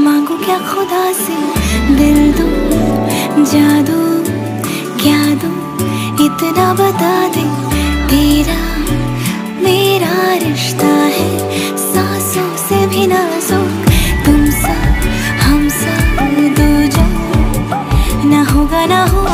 मांगू क्या खुदा से, दिल दूं, जादू क्या दूं, इतना बता दे। तेरा मेरा रिश्ता है सांसों से भी नाजुक, तुम सा हम सा दो जो ना होगा ना हो